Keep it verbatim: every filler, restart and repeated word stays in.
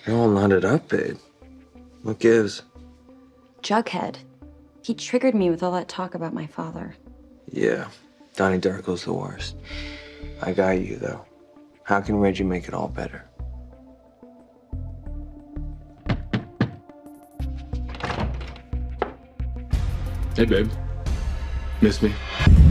You're all knotted up, babe. What gives? Jughead. He triggered me with all that talk about my father. Yeah, Donnie Darko's the worst. I got you, though. How can Reggie make it all better? Hey, babe. Miss me?